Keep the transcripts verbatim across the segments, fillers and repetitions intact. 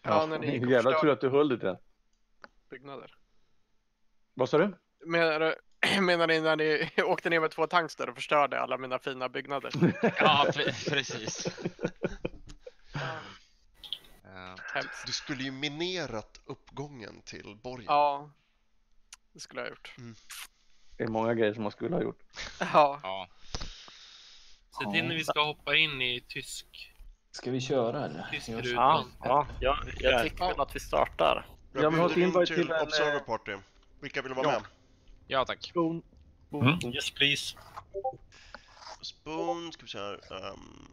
Ja, när ni gick och jävla tur förstörde att du höll det till den. byggnader. Vad sa du? Menar, du- menar ni när ni åkte ner med två tanks där och förstörde alla mina fina byggnader? Ja, pre- precis. Uh, Hemskt. Du skulle ju minerat uppgången till borgen. Ja, det skulle jag ha gjort. Mm. Det är många grejer som man skulle ha gjort. Ja, ja. Så till när vi ska hoppa in i tysk, Ska vi köra eller? tysk Jag- rutan. Ja, ja, jag, jag tycker väl att vi startar. Jag Ja, men ha bjuder ett in invite till till en, Observer eh, Party. Vilka vill vara ja. med? Ja, tack. Spoon. Mm. Yes, please. Spoon, ska vi se här. Um...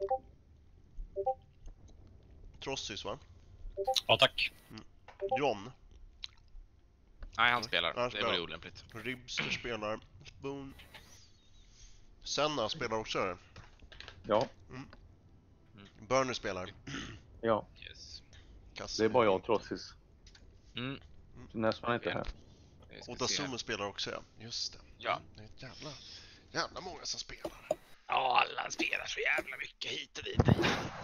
Trossis, va? Ja, tack. John. Nej, han spelar. Han Det spelar. vore olämpligt. Ribster spelar. Spoon. Senna spelar också här. Ja, Burner spelar. ja. Yes. Kass. Det är bara jag och Trotsis. Mm. Så nästan är inte här. Det ska Och vi se här. Dasumo spelar också, ja. Just det. Ja. Det är ett jävla, jävla många som spelar. Ja, alla spelar så jävla mycket hit och dit.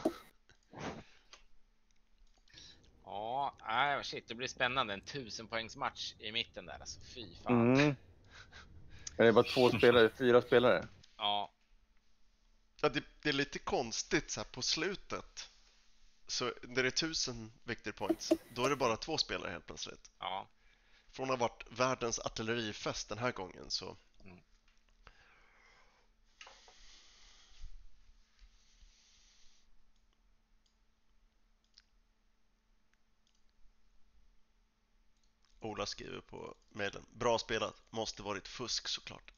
Ja, nej, shit, det blir spännande. En tusenpoängsmatch i mitten där, alltså fy fan. Mm. Det är bara två spelare, fyra spelare. Ja, Ja, det, det är lite konstigt så här på slutet. Så när det är tusen victory points, då är det bara två spelare helt plötsligt. ja. Från att ha varit världens artillerifest den här gången så... Mm. Ola skriver på mejlen. Bra spelat. Måste varit fusk såklart.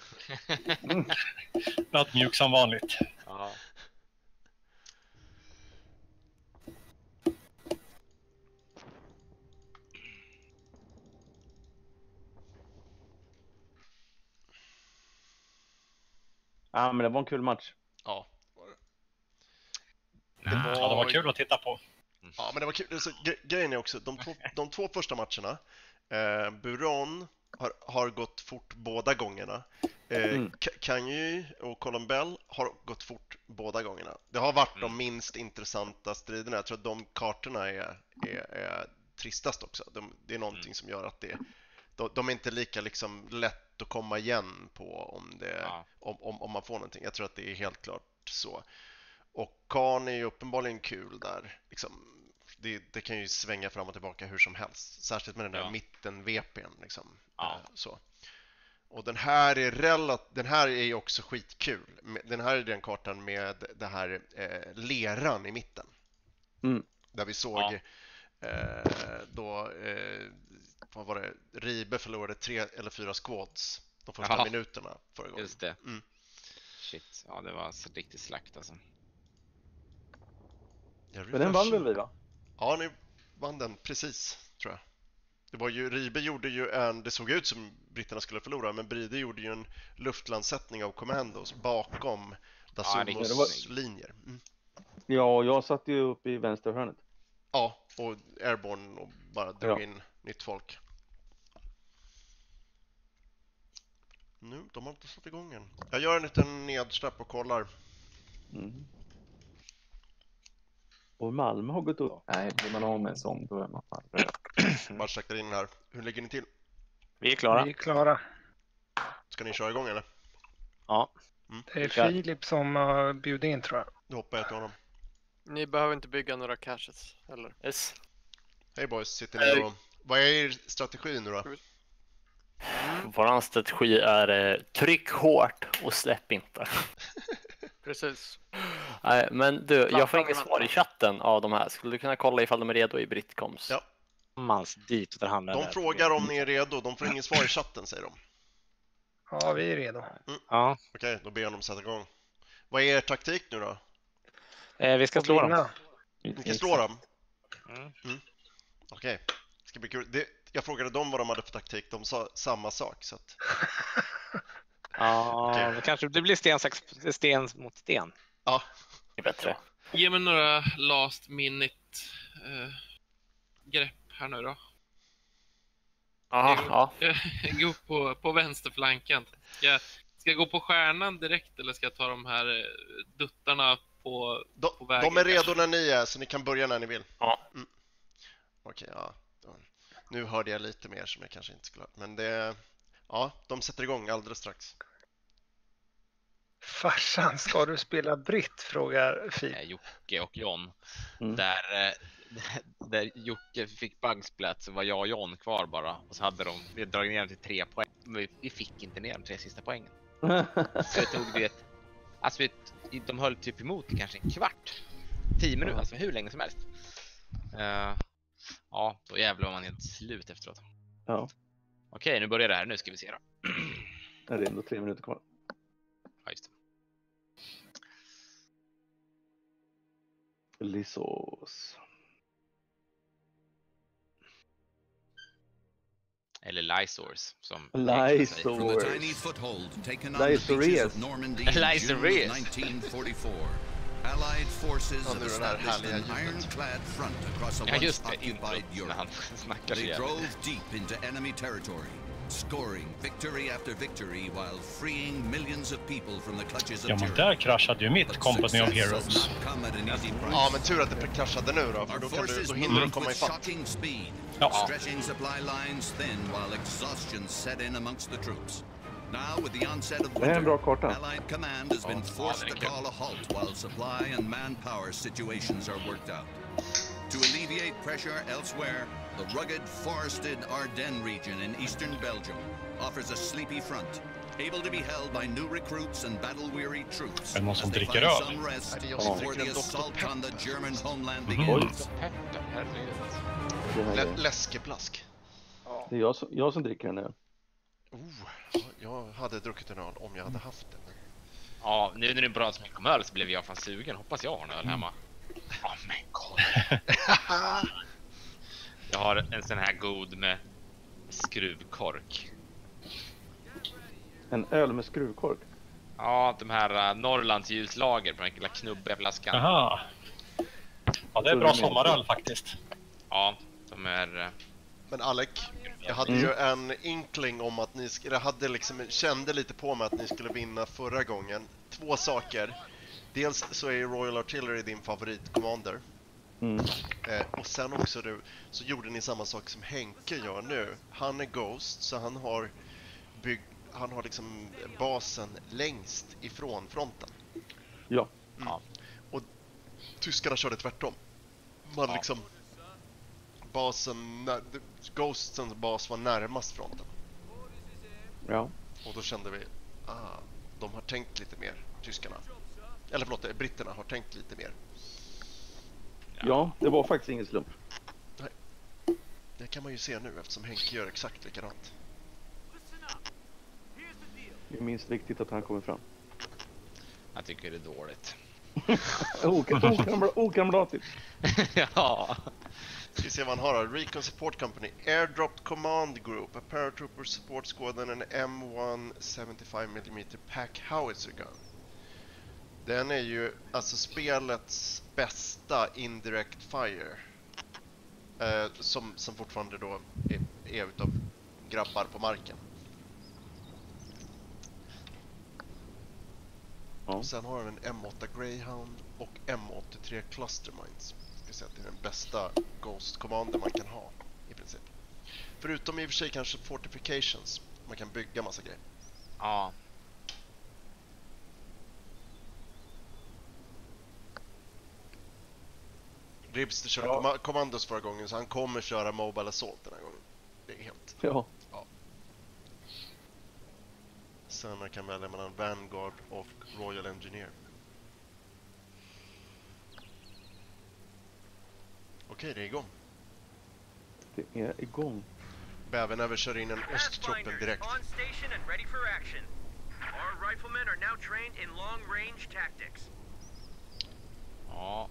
Rätt mjuk som vanligt. Ja. Ja, men det var en kul match. Ja. Nej. Ja, det var kul att titta på. Ja, men det var kul. Alltså, gre- grejen är också, de två, de två första matcherna, eh, Buron har, har gått fort båda gångerna. Eh, Mm. K- Kanyu och Colombell har gått fort båda gångerna. Det har varit de minst intressanta striderna. Jag tror att de kartorna är, är, är tristast också. De, det är någonting som gör att det, de, de är inte lika liksom lätt att komma igen på om, det, Ja. om, om, om man får någonting. Jag tror att det är helt klart så. Och Khan är ju uppenbarligen kul där. Liksom, det, det kan ju svänga fram och tillbaka hur som helst. Särskilt med den där Ja. mitten-V P:n. Liksom. Ja. Eh, så. Och den här är relat- den här är ju också skitkul. Den här är den kartan med det här eh, leran i mitten. Mm. Där vi såg Ja. eh, då eh, vad var det? Ribe förlorade tre eller fyra squads de första Ja. minuterna förra gången. Just det. Mm. Shit, ja det var så riktigt slakt alltså. Jag Men den vann refreshar. väl vi, va? Ja, ni vann den precis, tror jag. Det var ju, Ribe gjorde ju en, det såg ut som britterna skulle förlora, men Bride gjorde ju en luftlandsättning av commandos bakom Dasumos det var- linjer. Mm. Ja, jag satt ju uppe i vänsterhörnet. Ja, och airborne och bara drog Ja. in nytt folk. Nu, de har inte satt igång än. Jag gör en liten nedsläpp och kollar. Mm. Och Malmö har gått upp. Nej, blir man av med en sån då är man fan röd. Bara checkar in här. Hur ligger ni till? Vi är klara. Vi är klara. Ska ni köra igång eller? Ja. Det är Filip som har bjudit in, tror jag. Då hoppar jag till honom. ni behöver inte bygga några caches, eller? Yes. Hej boys, sitter ni och... Vad är er strategi nu då? Vår strategi är eh, tryck hårt och släpp inte. Precis. Nej, men du, jag får inget Vänta. svar i chatten av de här. Skulle du kunna kolla ifall de är redo i Britcoms? Ja. Mans dit där han är. De frågar om ni är redo. De får ingen svar i chatten, säger de. Ja, vi är redo. Ja, Okej, då ber jag dem sätta igång. Vad är er taktik nu då? eh, vi ska Och slå dem. vinna. Ni kan slå dem? Mm. Okej, det ska bli kul. Det, jag frågade dem vad de hade för taktik. De sa samma sak, så att... Ja, Okej. det kanske det blir sten, sax, sten mot sten. Ja, Det är bättre. Ge mig några last minute eh, grepp här nu då. Aha, ja. Gå upp på, på vänsterflanken. Ska jag, ska jag gå på stjärnan direkt eller ska jag ta de här eh, duttarna på, de, på vägen? de är redo när ni är, så ni kan börja när ni vill. Ja. Mm. Okej, ja. Då. Nu hörde jag lite mer som jag kanske inte skulle ha. Men det... Ja, de sätter igång alldeles strax. Farsan, ska du spela britt? Frågar Filip. Eh, Jocke och John. Mm. Där, eh, där Jocke fick buggsplat så var jag och John kvar bara. Och så hade de vi dragit ner dem till tre poäng. Men vi, vi fick inte ner de tre sista poängen. Så det tog vi ett... Alltså vi, de höll typ emot i kanske en kvart. Tio minuter, alltså hur länge som helst. Uh, ja, då jävlar var man helt slut efteråt. Ja, Okej, nu börjar det här. Nu ska vi se då. det är ändå tre minuter kvar. Ja, just det. Lissos. Eller Lysors som Lysors. From a tiny foothold taken on the Lysoreus. beaches of Normandy in June Lysoreus. of nineteen forty-four, Allied forces Ja, have nu är den här established härliga an ljudet. ironclad front across a Ja, once just det. occupied Intro när han Europe. snackar så They jävligt. drove deep into enemy territory, scoring victory after victory while freeing millions of people from the clutches of Ja, men tyranny. där kraschade ju mitt But Company of success Heroes. does not come at an easy price. Ja, men tur att det kraschade nu då, för Our då, kan du, forces då hinner du moved komma with ifatt. shocking speed, Ja. stretching supply lines thin while exhaustion set in amongst the troops. Now, with the onset of Det är en bra winter, karta. Allied command has been Ja, forced den är to kul. call a halt while supply and manpower situations are worked out. To alleviate pressure elsewhere, the rugged, forested Ardennes region in eastern Belgium offers a sleepy front, able to be held by new recruits and battle-weary troops Är det någon som as they dricker find öl? some rest Nej, det är jag som before dricker the en doktor assault on Pepper. the German homeland Mhm. begins. Petter, herregud. Det, här Lä är, läskeplask. det är jag, som, jag som dricker den nu. Oh, jag hade druckit en öl om jag hade haft den. Men... Ja, nu när du pratar så mycket om öl så blev jag fan sugen. Hoppas jag har en öl hemma. Ja, men kolla. Jag har en sån här god med skruvkork. En öl med skruvkork. Ja, de här uh, Norrlands ljuslager på den lilla knubbiga flaskan. Jaha. Ja, det är bra sommaröl faktiskt. Ja, de är... Uh, Men Alec, jag hade Mm. ju en inkling om att ni sk- jag hade liksom, kände lite på mig att ni skulle vinna förra gången. Två saker. Dels så är ju Royal Artillery din favorit commander. Mm. Eh, och sen också du, så gjorde ni samma sak som Henke gör nu. Han är Ghost, så han har bygg, han har liksom basen längst ifrån fronten. Ja. Mm. Och tyskarna körde tvärtom. Man Ja. liksom basen, när- Ghostens bas var närmast fronten. Ja. Och då kände vi, ah, de har tänkt lite mer, tyskarna. Eller förlåt, britterna har tänkt lite mer. Ja, det var faktiskt ingen slump. Det kan man ju se nu eftersom Henke gör exakt likadant. Det är minst viktigt att han kommer fram. jag tycker det är dåligt. Okamra- Okamratigt. Ja. Ska vi se vad han har då. Recon Support Company, Airdrop Command Group, a Paratrooper Support Squad and an M one seventy-five millimeter Pack Howitzer Gun. Den är ju alltså spelets bästa indirect fire. Eh, som, som fortfarande då är, är utav grabbar på marken. Ja. Och sen har den en M åtta Greyhound och M åttiotre Cluster Mines. Ska säga att det är den bästa Ghost Commander man kan ha i princip. Förutom i och för sig kanske Fortifications. Man kan bygga massa grejer. Ja. Ribster körde Ja. komma- Commandos förra gången, så han kommer köra Mobile Assault den här gången. Det är helt... Ja. Sen man kan välja mellan Vanguard och Royal Engineer. Okej, det är igång. Det är igång. Bävernäver kör in en östtruppen direkt. On station and ready for action. Our riflemen are now trained in long range tactics. Ja.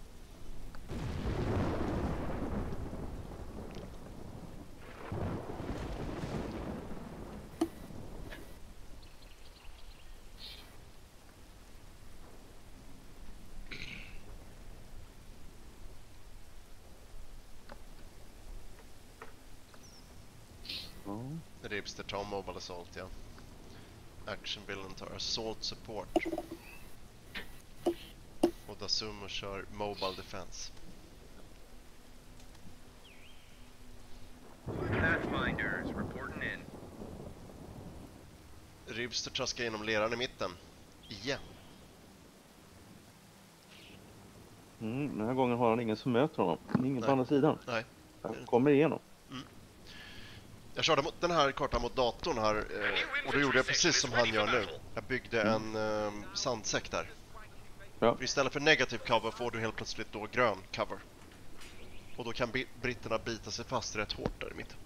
Ja. Ribster tar Mobile Assault, ja. Action Villain tar Assault Support. Och Dasumo kör Mobile Defense. Ribster traskar genom leran i mitten. Igen. Mm, den här gången har han ingen som möter honom. Ingen Nej. på andra sidan. Nej. Han kommer igenom. Mm. Jag körde mot den här kartan mot datorn här eh, och då gjorde jag precis som han gör nu. Jag byggde en eh, sandsäck där. Ja. För istället för negativ cover får du helt plötsligt då grön cover. Och då kan bi- britterna bita sig fast rätt hårt där i mitten.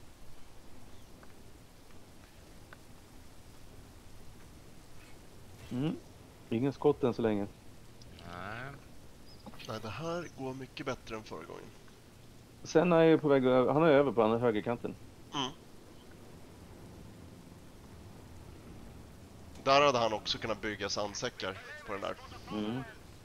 Mm. Ingen skott än så länge. Nej. Nej, det här går mycket bättre än förra gången. Sen är ju på väg över, han är över på andra högerkanten. Mm. Där hade han också kunnat bygga sandsäckar på den där. Mm.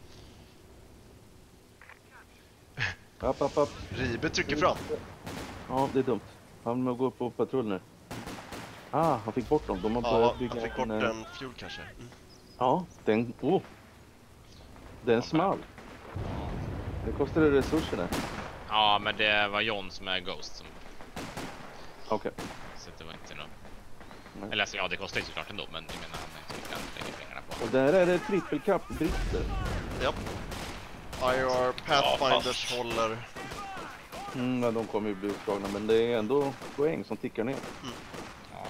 App, app, app. Ribe trycker fram. Ja, det är dumt. Han går på patrull nu. Ah, han fick bort dem. De har Ja, börjat bygga han fick bort en, en fuel kanske. Mm. Ja, den... Oh. Den small. Det kostade resurserna. Ja, men det var John som är Ghost. Som... Okej. Okay. Så det var inte något... Nej. Eller alltså, ja, det kostar ju såklart ändå, men jag menar han inte kan lägga pengarna på. Och där är det trippelkapp britter. Japp. I R Pathfinders ja, håller... Mm, ja, de kommer ju bli utslagna, men det är ändå poäng som tickar ner. Mm. Ja.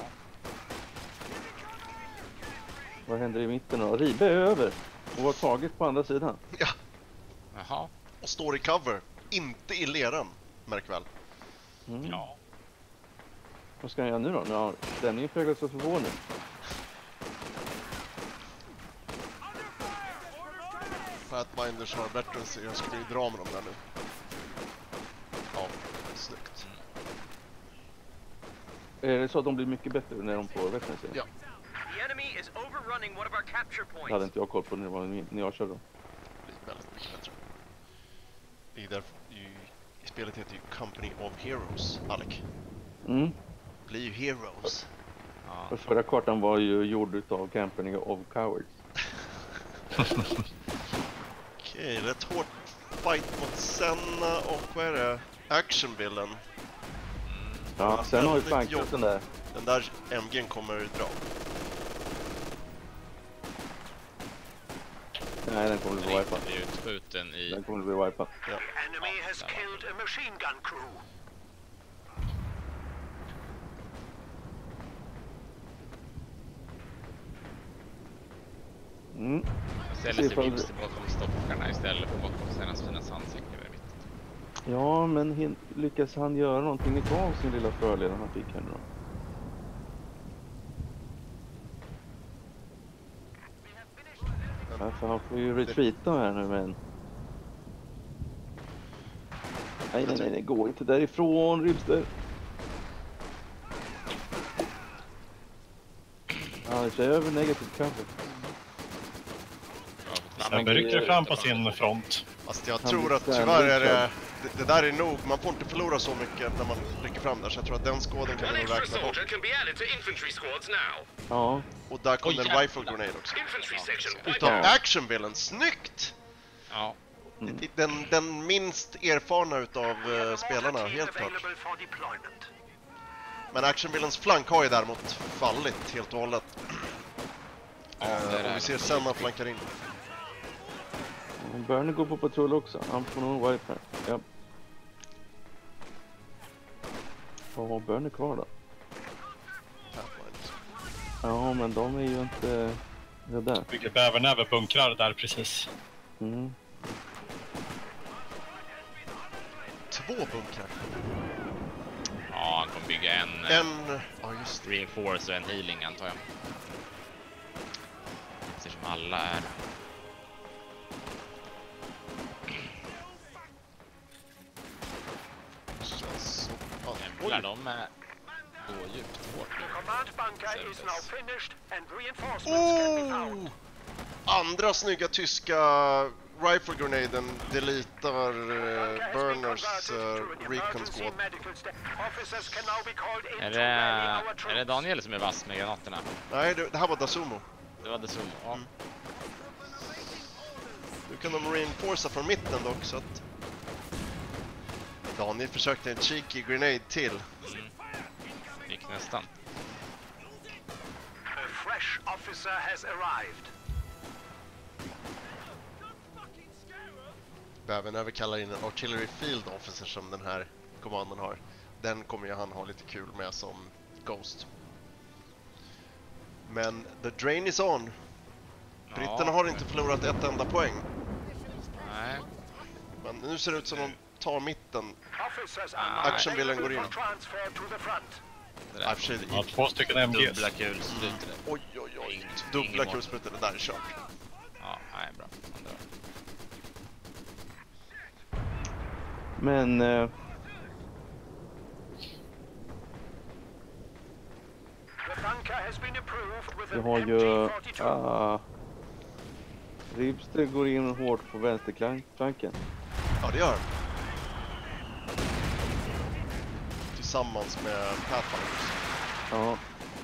Vad händer i mitten då? Ribe är över och har tagit på andra sidan. Ja. Jaha. Och står i cover. Inte i leran, märk väl. Mm. Ja. Vad ska han göra nu då? Ja, stämningen präglas av förvåning. Pathfinders har bättre än sig. Jag ska ju dra med dem där nu. Ja, snyggt. Är det så att de blir mycket bättre när de får bättre än sig? Ja. The enemy is overrunning one of our capture Det hade points. inte jag koll på när, det var, när jag körde dem. Det blir väldigt mycket bättre. Det är därför ju, i spelet heter ju Company of Heroes, Alec. Mm. Blir ju Heroes. Ja. Och förra kartan var ju gjord utav Company of Cowards. Okej, rätt hårt fight mot Senna och vad är det? Actionbillen. Ja, sen har ju väldigt flankat jobb. den där. Den där M G:n kommer dra. Nej, den kommer att bli wipad. Det är utskjuten i... Den kommer att bli wipad. Ja. Enemy has killed a machine gun crew. Mm. Ställer sig Ribster bakom stockarna istället för bakom sina fina sandsäckar i mitten. Ja, men hin- lyckas han göra någonting av sin lilla fördel han fick här nu då? Ja, för han får ju retreata här nu, men... Nej, nej, nej, det går inte därifrån, Ribster. Han kör över negativ cover. Han rycker fram på sin front. Fast jag tror att tyvärr är det, det... Det där är nog, man får inte förlora så mycket när man rycker fram där. Så jag tror att den skåden kan vi nog räkna bort. Ja. Och där kommer en rifle grenade också. Utav actionbillen, snyggt! Ja. Mm. Den, den minst erfarna utav uh, spelarna, helt klart. Men actionbillens flank har ju däremot fallit helt och hållet. Ja, uh, och vi ser Senna flankar in. Bernie går på patrull också. Han får nog wipe här. Ja. Vad har Bernie kvar då? Ja, men de är ju inte... Det där. Bygger bävernäve bunkrar där precis. Mm. Två bunkrar. Ja, han kommer bygga en... En... Ja, just det. Reinforce och en healing, antar jag. Eftersom alla är... Känns så... Ja, Jävlar, de är... Går djupt hårt nu. Command bunker is now finished and reinforcements can be found. Oh! Andra snygga tyska rifle grenaden deletar uh, Burners uh, recon squad. Är det, är det Daniel som är vass med granaterna? Nej, det, det här var Dasumo. Det var Dasumo, ja. Mm. Nu kan de reinforca från mitten dock, så att... Daniel försökte en cheeky grenade till. Mm. Gick nästan. fresh officer has arrived. Även kallar in en artillery field officer som den här kommanden har. Den kommer ju han ha lite kul med som Ghost. Men the drain is on. Britterna har inte förlorat ett enda poäng. Nej. Men nu ser det ut som de tar mitten. Actionbilden går in. Ja, två stycken M Gs. Dubbla kulsprutor. Oj, oj, oj. Dubbla kulsprutor, det där är kört. Ja, nej, bra. Men... Eh... Vi har ju... Ah, Ribster går in hårt på vänsterflanken. Ja, det gör han. Tillsammans med Pathfinders. Ja.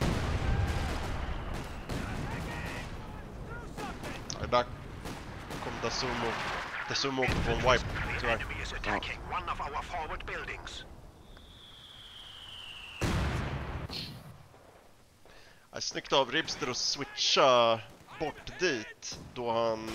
Ja, där kom Dasumo. Dasumo åkte på en wipe, tyvärr. Ja. Jag snyggt av Ribster att switcha bort dit då han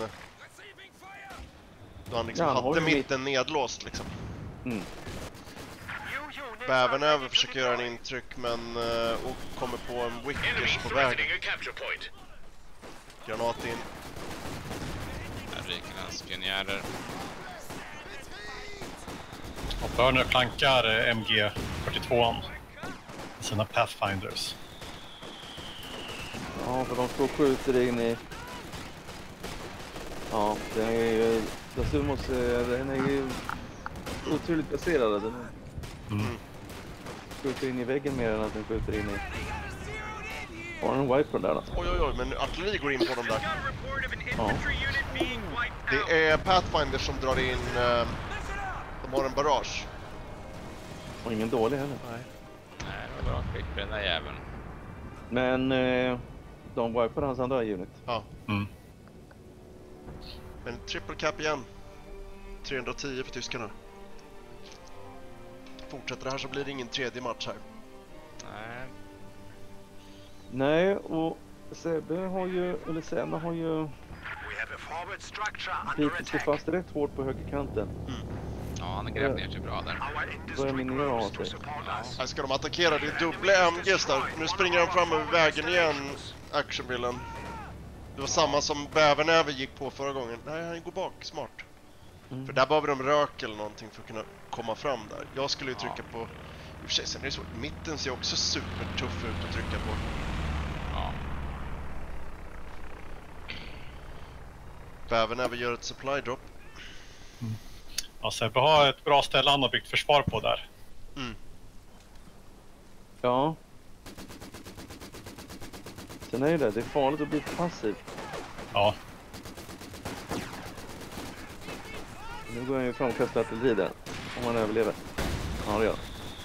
då han liksom ja, han hade mitten mitt... nedlåst liksom. Mm. Bävern över försöker göra en intryck men uh, och kommer på en Wickers på vägen. Granat in. Här ryker hans pionjärer. Och Burner flankar M G fyrtiotvå sina Pathfinders. Ja, för de står och skjuter in i... Ja, den är ju... Dasumos, den är ju otroligt baserad. Den är... Mm. Skjuter in i väggen mer än att den skjuter in i... Har en wiper där då? Oj, oj, oj, men artilleri går in på dem där. Ja. Det är Pathfinder som drar in... Uh, de har en barrage. Och ingen dålig heller. Nej, Nej det var bra skick på den där jäveln. Men... Eh... De wiper hans andra unit. Ja. Mm. Men triple cap igen. trehundratio för tyskarna. Fortsätter det här så blir det ingen tredje match här. Nej. Nej, och Sebbe har ju, eller Sebbe har ju bitit sig fast rätt hårt på högerkanten. Mm. Ja, han har grävt ner sig bra där. Börjar minera av sig. Ja. Här ska de attackera, det är dubbla M Gs där. Nu springer de fram över vägen igen, actionbilden. Det var samma som Bävernäver gick på förra gången. Nej, han går bak, smart. Mm. För där behöver de rök eller någonting för att kunna komma fram där. Jag skulle ju trycka ja. på... I och för sig, sen är det så, mitten ser också supertuff ut att trycka på. Ja. Bävernäver gör ett supply drop. Mm. Ja, Sebbe har ett bra ställe han har byggt försvar på där. Mm. Ja. Sen är det, det är farligt att bli passiv. Ja. Nu går han ju fram och kastar artilleri där. Om han överlever. Ja, det gör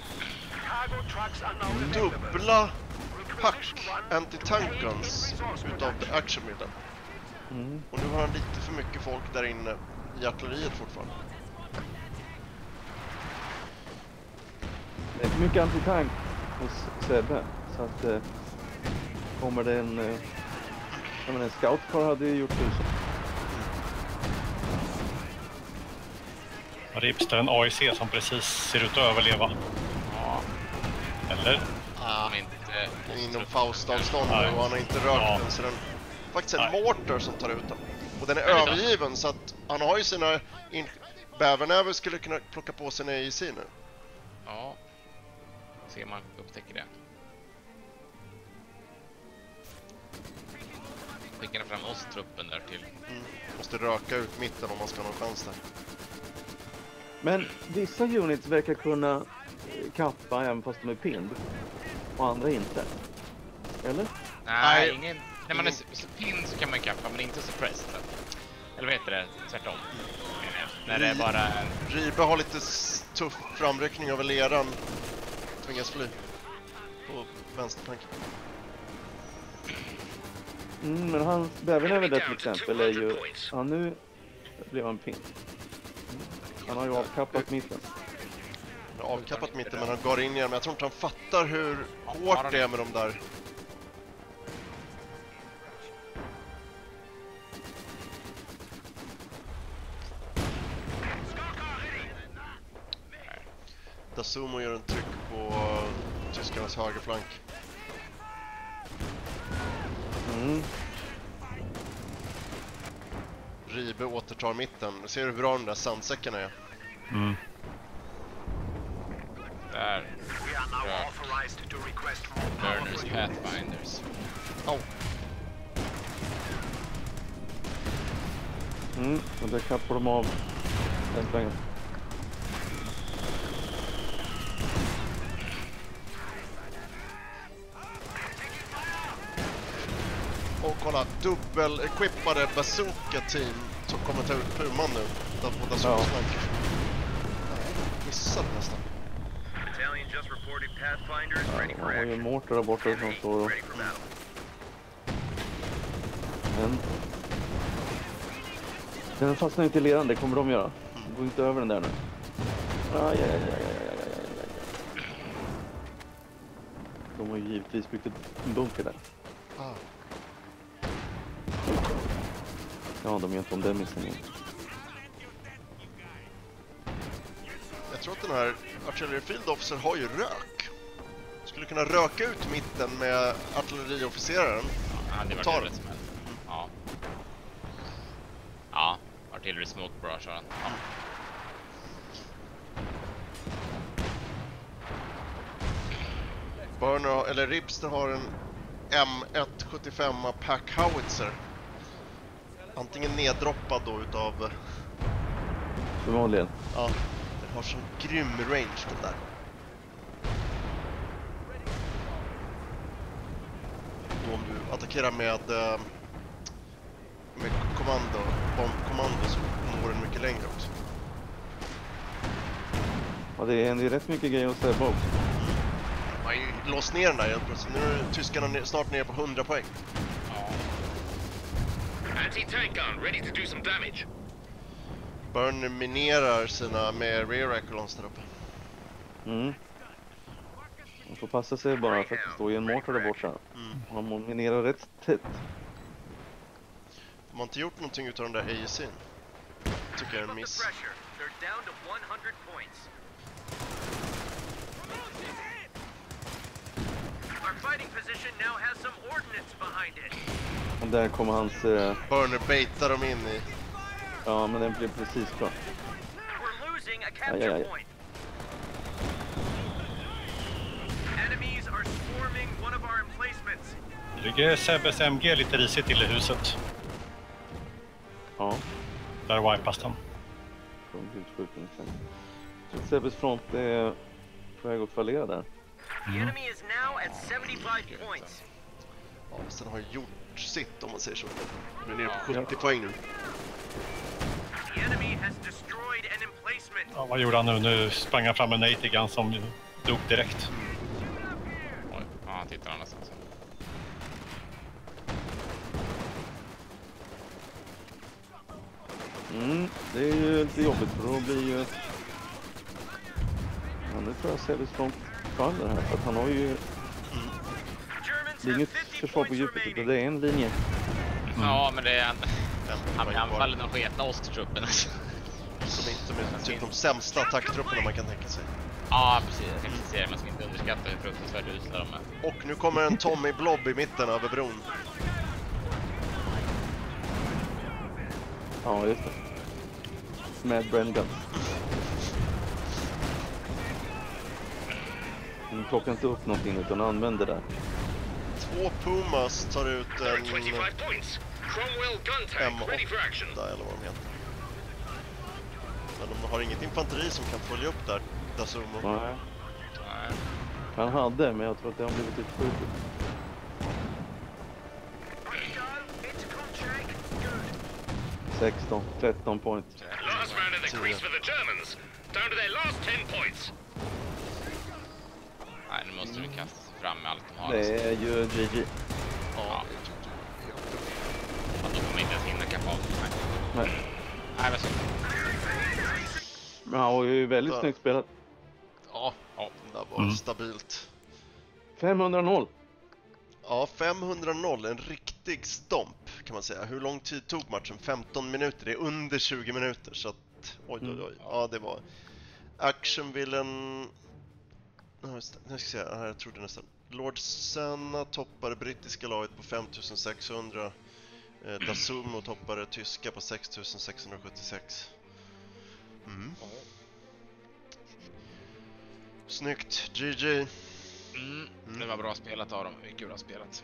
mm. Dubbla pack anti-tank guns utav actionbilden. Mm. Och nu har han lite för mycket folk där inne i artilleriet fortfarande. Det är för mycket antitank hos Sebbe. Så att eh, kommer det en... Eh, jag menar, en scoutcar hade ju gjort tusen. Ribster en A I C som precis ser ut att överleva. Ja. Eller? Ah, inte inom Faust-avstånd och han har inte rört ja. den. Så den faktiskt en Nej. mortar som tar ut den. Och den är, är övergiven så att han har ju sina... In... Bävernäver skulle kunna plocka på sina A I C nu. Ja. Se om man upptäcker det. Skickar fram oss truppen där till. Mm. Måste röka ut mitten om man ska ha någon chans där. Men vissa units verkar kunna kappa även fast de är pinned. Och andra inte. Eller? Nej, Nej. ingen. När man är pinned så kan man kappa, men inte suppressed. Eller vad heter det? Tvärtom. När det är bara... Ribe har lite tuff framryckning över leran. Tvingas fly. På vänsterflanken. Mm, men han, Bävernäver där till exempel är ju... Ja, nu blev han pinn. Han har ju avkappat mitten. Han har avkappat mitten men han går in igen. Men jag tror inte han fattar hur hårt det är med de där. Dasumo gör en tryck på tyskarnas högerflank. Mm. Ribe återtar mitten. Ser du hur bra de där sandsäckarna är? Mm. Där. Burners, Pathfinders. Oh. Mm, och där kappar de av den svängen. Och kolla, dubbel-equippade bazooka-team som kommer ta ut Puman nu. Där på Dazumos flank. Missade nästan. Battalion just reported Pathfinders ready Ja, for man har ju action. en mortar där borta som står och... Ready for battle. Men... Den fastnar inte i leran, det kommer de göra. Gå inte över den där nu. Aj, aj, aj, aj, aj, aj, aj, aj. De har ju givetvis byggt en bunker där. Ah. Ja, de gör inte om den missen. Jag tror att den här Artillery Field Officer har ju rök. Skulle kunna röka ut mitten med artilleriofficeraren. Ja, det var Tar. det som helst. Ja. Ja, Artillery Smoke bra kör han. Ja. Burner, eller Ribster har en M ett sjuttiofem Pack Howitzer. Antingen neddroppad då utav... Förmodligen. Ja, den har sån grym range den där. Då om du attackerar med, eh, med kommando, bombkommando så når den mycket längre också. Ja, det är, det är rätt mycket grejer att säga på. Man har ju låst ner den där helt plötsligt. Nu är tyskarna ner, snart nere på hundra poäng. Anti-tank gun ready to do some damage. Burner minerar sina med rear echelons där uppe. Mm. Man får passa sig bara för att det står ju en mortar där borta. Mm. Man minerar rätt tätt. De har inte gjort någonting utav den där A C. Tycker jag är en miss. They're down to one hundred points. Our fighting position now has some ordnance behind it. Och där kommer hans... Eh... Burner baitar dem in i... Ja, men den blir precis klar. We're losing a Aj, capture aj, aj. point. Enemies are swarming one of our emplacements. Ligger Sebbes M G lite risigt till i huset. Ja. Där wipas den. Från husskjutning sen. Så Sebbes front är på väg att fallera där. The enemy is now at seventy-five points. Ja, sen har gjort sitt om man säger så. Nu är nere på sjuttio poäng nu. The enemy has destroyed an emplacement. Ja, vad gjorde han nu? Nu sprang han fram en Natigan som dog direkt. Oj, ja, han tittar någonstans. Mm, det är ju lite jobbigt för då blir ju... Ja, nu tror jag Sebbes front faller här för att han har ju... Det är inget försvar på djupet utan det är en linje. Mm. Ja, men det är en... Han anfaller de sketna osttrupperna. Som inte är typ de sämsta attacktrupperna man kan tänka sig. Ja, precis. Jag kan se det. Man ska inte underskatta hur fruktansvärt usla de är. Och nu kommer en Tommy Blob i mitten över bron. Ja, just det. Med Brendan. Hon plockar inte upp någonting utan använder det där. Två Pumas tar ut en twenty-five points. Cromwell gun M tank ready for action. åtta eller vad de heter. Men de har inget infanteri som kan följa upp där. Dasumo. Nej. Han hade, men jag tror att det har blivit utskjutet. sexton, tretton points. Last round of the crease for the Germans. Down to their last ten points. Nej, nu måste vi kasta fram med allt de har. Det är ju G G. Ja. Ja, då kommer inte ens hinna kappa av. Nej. Nej. Nej, men så. Ja, och det är ju väldigt Ja. snyggt spelat. Ja, ja. Det var Mm. stabilt. femhundra noll. Ja, femhundra noll. En riktig stomp kan man säga. Hur lång tid tog matchen? femton minuter. Det är under tjugo minuter. Så att, oj, oj, oj. Ja, det var... Action Villain... No, nu ska jag se, här, jag trodde nästan. Lord Senna toppade brittiska laget på fem tusen sexhundra. Eh, Dasumo toppade tyska på sex tusen sexhundrasjuttiosex. Mm. Snyggt, G G. Mm. Det var bra spelat av dem, mycket bra spelat.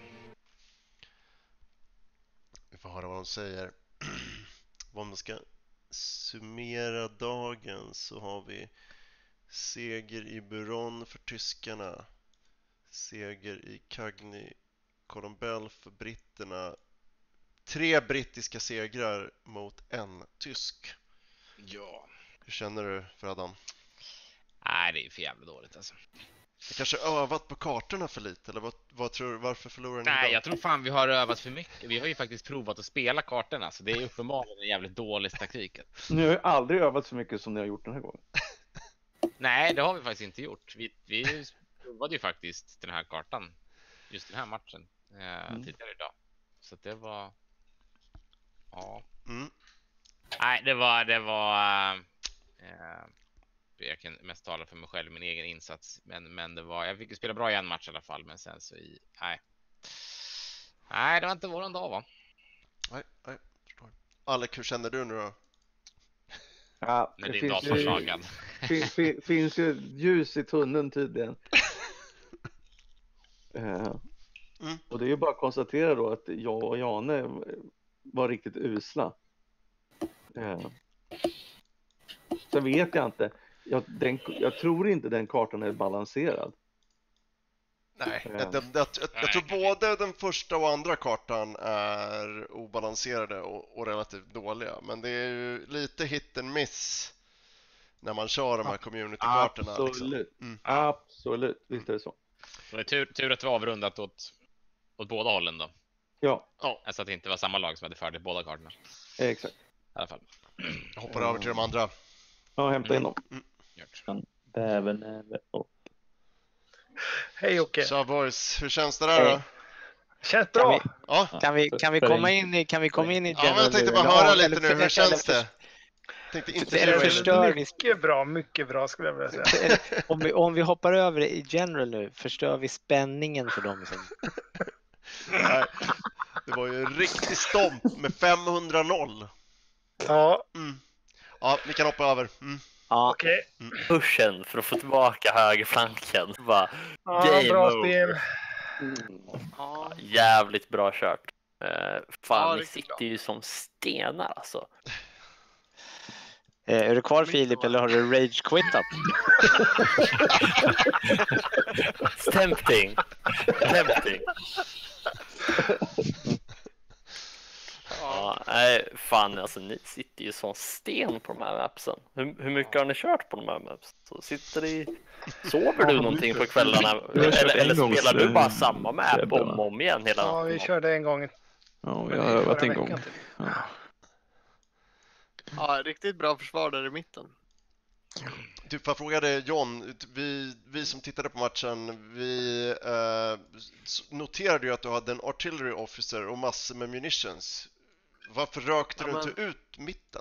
Vi får höra vad de säger. Om man ska summera dagen så har vi seger i Buron för tyskarna, seger i Cagny Colombelle för britterna, tre brittiska segrar mot en tysk. Ja. Hur känner du för Adam? Nej, det är för jävla dåligt alltså. Jag kanske övat på kartorna för lite, eller vad, vad tror du, varför förlorar ni Nej, idag? jag tror fan vi har övat för mycket. Vi har ju faktiskt provat att spela kartorna, så det är uppenbarligen en jävligt dålig taktik. Ni har ju aldrig övat så mycket som ni har gjort den här gången. Nej, det har vi faktiskt inte gjort. Vi, vi provade ju faktiskt den här kartan, just den här matchen, eh, Mm. tidigare idag. Så att det var... Ja. Mm. Nej, det var... Det var eh, jag kan mest tala för mig själv, min egen insats. Men, men det var... Jag fick ju spela bra i en match i alla fall, men sen så i... Nej. Nej, det var inte våran dag, va? Nej, nej, förstår. Alec, hur känner du nu då? Ja, Med det din finns dator ju, svagad. fin, fin, finns ju ljus i tunneln tydligen. Eh, Mm. Och det är ju bara att konstatera då att jag och Jane var riktigt usla. Eh, Sen vet jag inte. Jag, den, jag tror inte den kartan är balanserad. Nej, Ja. jag, jag, jag, jag, jag tror både den första och andra kartan är obalanserade och, och relativt dåliga. Men det är ju lite hit and miss när man kör de här community-kartorna. Absolut, Liksom. Mm. absolut, visst är det så. Det var tur, tur att det var avrundat åt, åt båda hållen då. Ja, Alltså att det inte var samma lag som hade fördel båda kartorna. exakt. I alla fall. Jag hoppar över till de andra. Ja, hämta in dem. Gjort. Bäven är och Hej Jocke. Tja boys, hur känns det där då? Känns bra. Ja, Kan vi, kan vi komma in i, kan vi komma in i ja men jag tänkte bara höra lite nu, hur känns det? Tänkte inte Eller för, förstör vi, Mycket bra, mycket bra skulle jag vilja säga. om, vi, om vi hoppar över i general nu, förstör vi spänningen för dem som... Nej, det var ju en riktig stomp med femhundra noll. Ja, Mm. Ja, vi kan hoppa över. Mm. Ja, okej. pushen för att få tillbaka högerflanken. Bara, Ja, game bra over. spel. Ja, jävligt bra kört. Uh, fan, Ja, ni riktigt sitter ju som stenar alltså. Eh, är du kvar Filip eller har du rage quittat? Tempting. Tempting. Ja, nej, fan alltså ni sitter ju som sten på de här mapsen. Hur, hur mycket har ni kört på de här mapsen? Så sitter i... Sover du någonting på kvällarna? Eller, eller spelar du bara samma map om och om igen hela Ja, vi natten? körde en gång. Ja, vi har övat en gång. Ja. Ja, riktigt bra försvar där i mitten. Du, får jag fråga dig John, vi, vi som tittade på matchen, vi eh, noterade ju att du hade en artillery officer och massor med munitions. Varför rökte Ja, du men- inte ut mitten?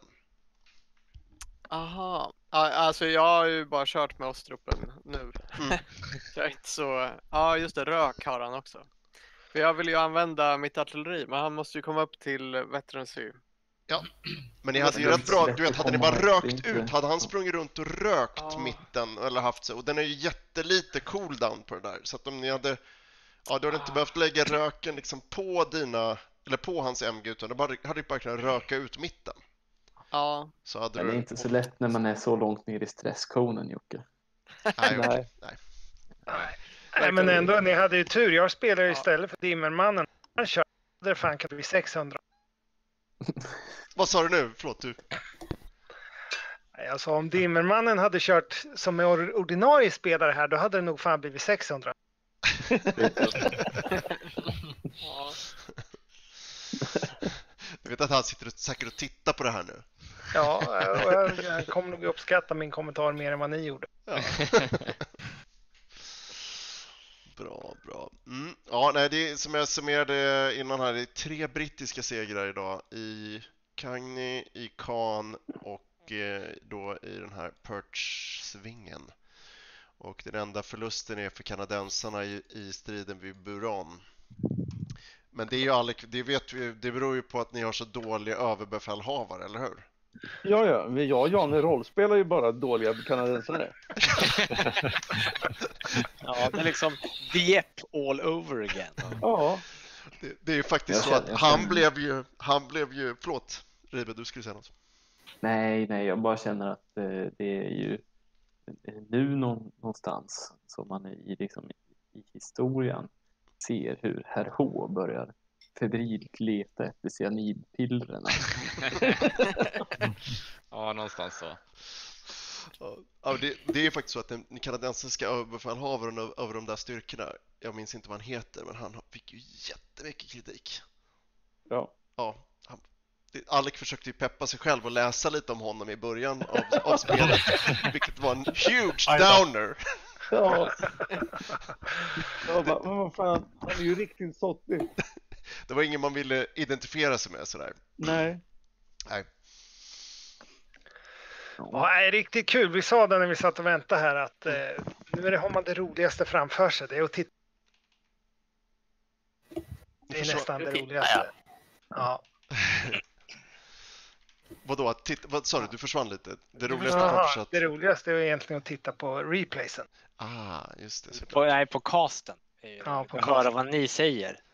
Aha. Ja, alltså jag har ju bara kört med Ostrupen nu. Mm. Jag är inte så... Ja, just det. Rök har han också. För jag vill ju använda mitt artilleri, men han måste ju komma upp till Veterans. Men ni hade ju rätt bra, du vet, hade ni bara rökt ut, hade han sprungit runt och rökt Ja. mitten eller haft så, och den är ju jättelite cooldown på det där, så att om ni hade, ja du hade inte behövt lägga röken liksom på dina, eller på hans M G, utan du bara, hade ju bara kunnat röka ut mitten. Ja. Så hade Men det är du... inte så lätt när man är så långt ner i stresskonen, Jocke. Nej, Nej. okej, nej. Nej, men ändå, ni hade ju tur. Jag spelade istället för Dimmermannen. Han körde fan kan det bli sexhundra. Vad sa du nu? Förlåt du. Nej, alltså om Dimmermannen hade kört som en or- ordinarie spelare här, då hade det nog fan blivit sexhundra. Ja. Jag vet att han sitter och, säkert och tittar på det här nu. Ja, och jag, jag kommer nog uppskatta min kommentar mer än vad ni gjorde. Ja. Bra, bra. Mm. Ja, nej, det är, som jag summerade innan här, det är tre brittiska segrar idag i Cagny, i Caen och och eh, då i den här Perch-svingen. Och den enda förlusten är för kanadensarna i, i striden vid Buran. Men det är ju aldrig, det vet vi, det beror ju på att ni har så dåliga överbefälhavare, eller hur? Ja, ja, men jag och Janne rollspelar ju bara dåliga kanadensare. Ja, det är liksom Dieppe all over again. Ja. Det, det är ju faktiskt Jag så känner- att jag han känner- blev ju, han blev ju, förlåt, Ribe, du skulle säga något. Nej, nej, jag bara känner att eh, det är ju nu någon, någonstans som man i, liksom, i historien ser hur herr H börjar febrilt leta efter cyanidpillerna. Ja, någonstans så. Ja, ja, det, det är ju faktiskt så att den kanadensiska överbefälhavaren över, över de där styrkorna, jag minns inte vad han heter, men han fick ju jättemycket kritik. Ja. Ja, han, det, Alec försökte ju peppa sig själv och läsa lite om honom i början av, av spelet, vilket var en huge downer. Ja. Jag bara, men vad fan, han är ju riktigt sottig. Det var ingen man ville identifiera sig med sådär. Nej. Nej. Ja, det är riktigt kul. Vi sa det när vi satt och väntade här att eh, nu är det, har man det roligaste framför sig. Det är att titta. Det är Försvar- nästan det Titta, roligaste. Ja. Vadå, att titta, vad sa du? Du försvann lite. Det roligaste Jaha, framför sig att... det roligaste är egentligen att titta på replaysen. Ah, just det. På, nej, på casten. Ja, på Höra casten. vad ni säger.